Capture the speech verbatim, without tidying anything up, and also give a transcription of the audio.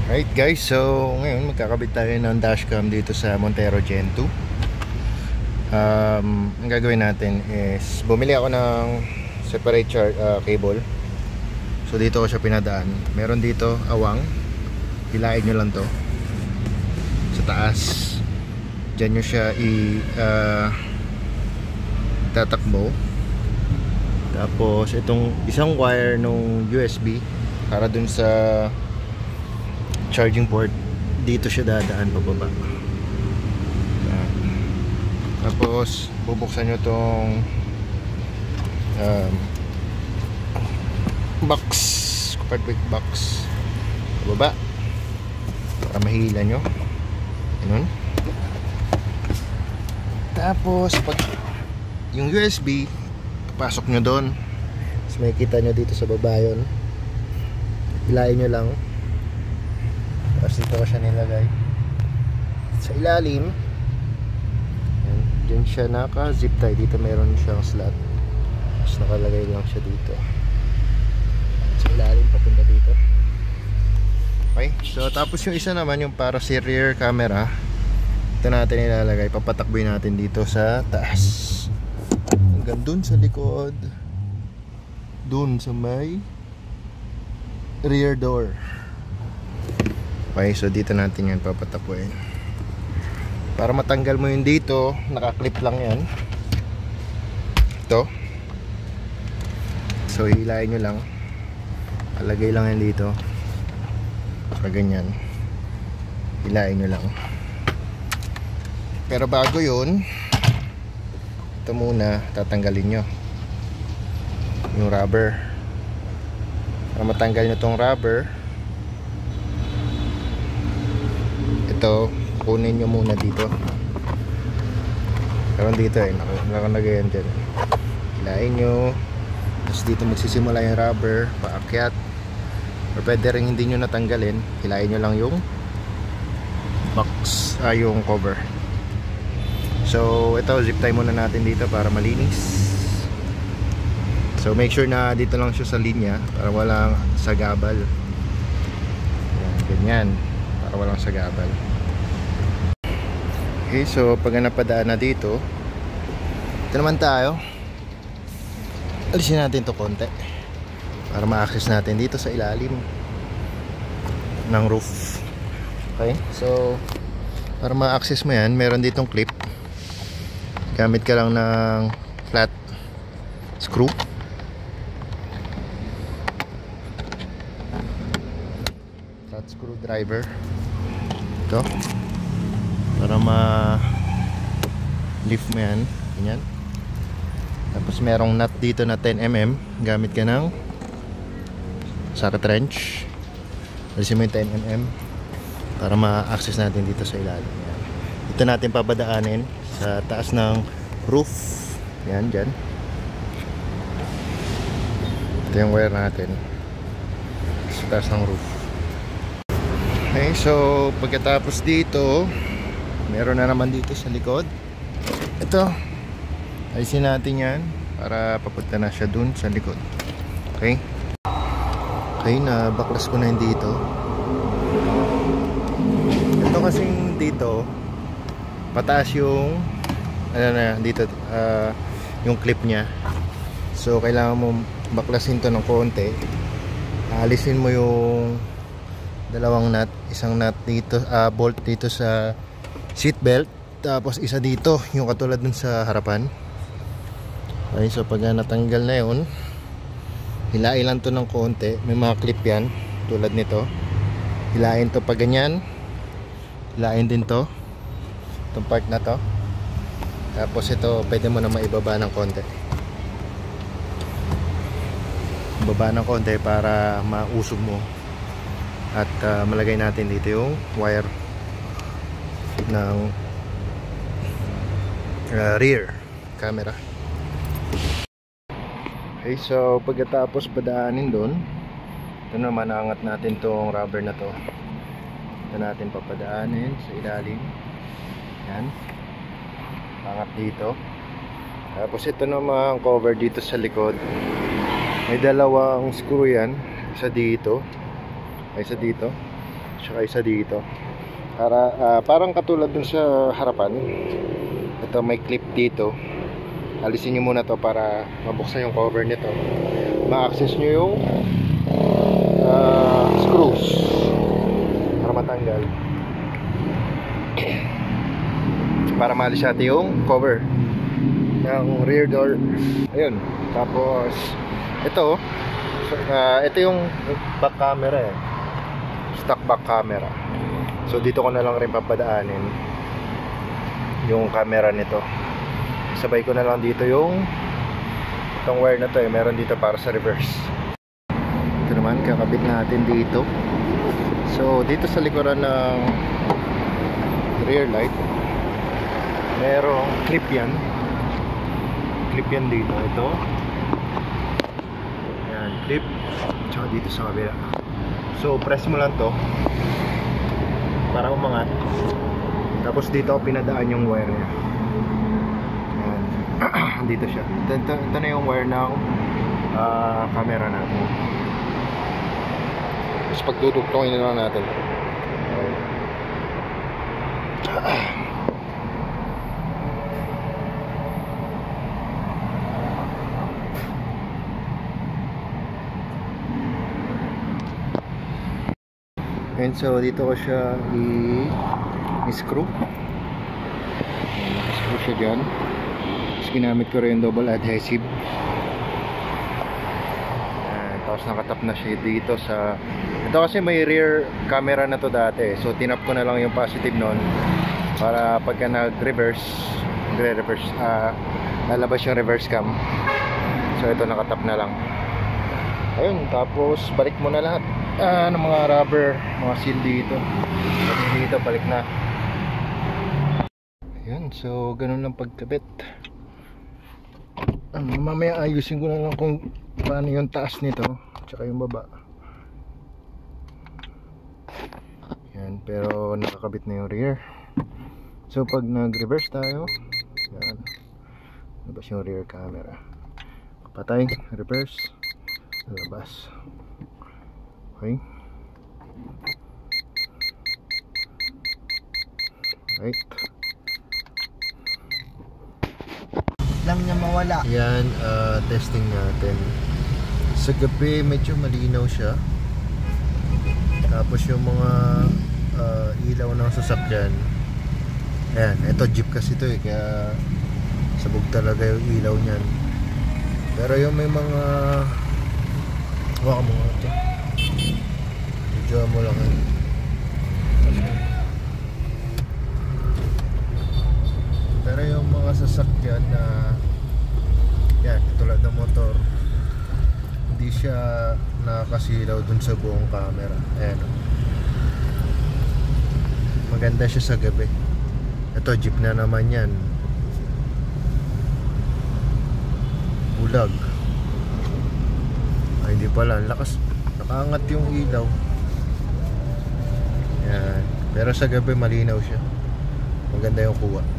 Right guys, so ngayon magkakabit tayo ng dashcam dito sa Montero Gen two. um, Ang gagawin natin is bumili ako ng separate char uh, cable. So dito ko siya pinadaan. Meron dito awang, hilain nyo lang to sa taas. Diyan nyo siya i uh, tatakbo. Tapos itong isang wire nung U S B para dun sa charging port, dito siya dadaan pababa. Tapos bubuksan nyo tong um, box, compartment box pababa para mahila nyo. Ganun. Tapos pag yung U S B pasok nyo doon, tapos may kita nyo dito sa baba yun, hilain nyo lang. Tapos dito ko siya nilagay sa ilalim. Yan, dyan siya naka zip tie. Dito meron siyang slot, tapos nakalagay lang siya dito sa ilalim papunta dito. Okay, so tapos yung isa naman yung para sa rear camera, ito natin ilalagay, papatakboy natin dito sa taas hanggang dun sa likod, dun sa may rear door. Okay, so dito natin yan papatapuin. Para matanggal mo yun dito, nakaklip lang yan. Ito. So hilain nyo lang, palagay lang yan dito, para ganyan, hilain nyo lang. Pero bago yun, ito muna tatanggalin nyo yung rubber. Para matanggal nyo tong rubber, ito kunin nyo muna dito. Karon dito eh, nakalagay yan dyan. Hilain nyo, tapos dito magsisimula yung rubber paakyat. Or pwede rin hindi nyo natanggalin, hilain nyo lang yung box, ah, yung cover. So ito, zip tie muna natin dito para malinis. So make sure na dito lang siya sa linya para walang sagabal. Yan, ganyan, para walang sagabal. Okay, so pag napadaan na dito, ito naman tayo, alisin natin to konti para ma-access natin dito sa ilalim ng roof. Okay, so para ma-access mo yan, meron ditong clip. Gamit ka lang ng flat screw. Flat screwdriver. Ito. Para ma-lift mo yan. Ganyan. Tapos merong nut dito na ten millimeters. Gamit ka ng socket wrench. Alisin mo yung ten millimeters para ma-access natin dito sa ilalim. Yan. Ito natin papadaanin sa taas ng roof. Yan, dyan. Ito yung wire natin sa taas ng roof. Okay, so pagkatapos dito, meron na naman dito sa likod. Ito, alisin natin yan para papunta na siya dun sa likod. Okay. Okay, na baklas ko na yun dito. Ito kasing dito pataas yung ano na dito, uh, yung clip nya. So kailangan mo baklasin to ng konti. Alisin mo yung dalawang nut, isang nut dito, uh, bolt dito sa seat belt, tapos isa dito yung katulad dun sa harapan. Okay, so pag natanggal na yun, hilain lang to ng konti. May mga clip yan tulad nito, hilain to pag ganyan, hilain din to itong part na to. Tapos ito pwede mo na maibaba ng konti, baba ng konti para mausog mo. At uh, malagay natin dito yung wire ng uh, rear camera. Okay, so pagkatapos padaanin doon, ito naman, angat natin tong rubber na to. Ito natin papadaanin sa ilalim. Yan, angat dito. Tapos ito naman cover dito sa likod. May dalawang screw yan, isa dito, isa dito. tsaka isa dito. Para, uh, parang katulad dun sa harapan. Ito may clip dito. Alisin nyo muna to para mabuksan yung cover nito. Ma-access nyo yung uh, screws para matanggal. Para maalis natin yung cover ng rear door. Ayun. Tapos ito uh, ito yung back camera eh. Stock back camera. So dito ko na lang rin papadaanin yung camera nito. Sabay ko na lang dito yung itong wire na to eh. Meron dito para sa reverse. Ito naman kakabit natin dito. So dito sa likuran ng rear light merong clip yan. Clip yan dito. Ito. Yan, clip. Tsaka dito sa kabila. So press mo lang to para umangat. Tapos dito pinadaan yung wire niya. Yan. Dito siya. Ito, ito, ito na yung wire ng uh, camera natin. Tapos pagdudugtongin na lang natin. And so dito ko siya i-screw. I-screw siya dyan. Tapos ginamit ko rin yung double adhesive. And, tapos nakatap na siya dito sa... Ito kasi may rear camera na to dati. So tinap ko na lang yung positive nun para pagka nag-reverse nagre-reverse uh, lalabas yung reverse cam. So ito nakatap na lang. Ayun, tapos balik mo na lahat. Ah, ng mga rubber, mga seal dito. At dito, balik na. Ayan, so ganun lang pagkabit. Um, mamaya ayusin ko na lang kung paano yung taas nito, tsaka yung baba. Ayan, pero nakakabit na yung rear. So pag nag-reverse tayo, ayan, labas yung rear camera. Patay, reverse, labas. Okay. Right. Lang niya mawala. Yan, uh, testing natin. Sa gabi medyo malinaw siya. Tapos yung mga uh, ilaw ng sasakyan. Ayan, ito jeep kasi ito eh, kaya sabog talaga yung ilaw niyan. Pero yung may mga waka mo nga ito. Medyo mo lang eh. Pero yung mga sasakyan na yan, tulad ng motor, hindi siya nakakasilaw dun sa buong camera. Ayan, maganda siya sa gabi. Ito jeep na naman yan. Bulag. Ay, hindi pala, lakas, nakaangat yung ilaw. Yan. Pero sa gabi malinaw siya. Maganda yung kuha.